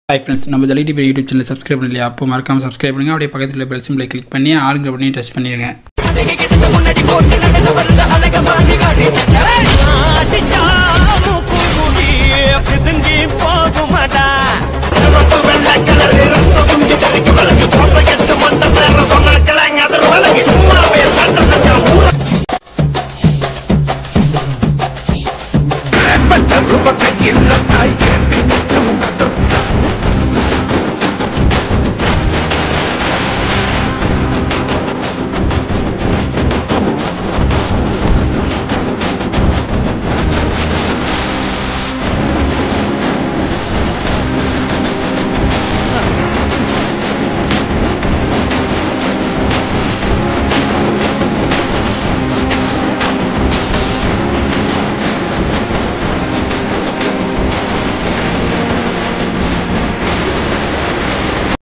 Hi friends, நம்ம ஜலி TV YouTube சேனலை சப்ஸ்கிரைப் பண்ணலையா? அப்போ மறக்காம சப்ஸ்கிரைப் பண்ணுங்க. அப்படியே பக்கத்துல பெல் சிம்பலை கிளிக் பண்ணி ஆளுங்க பண்ணி டச் பண்ணிடுங்க.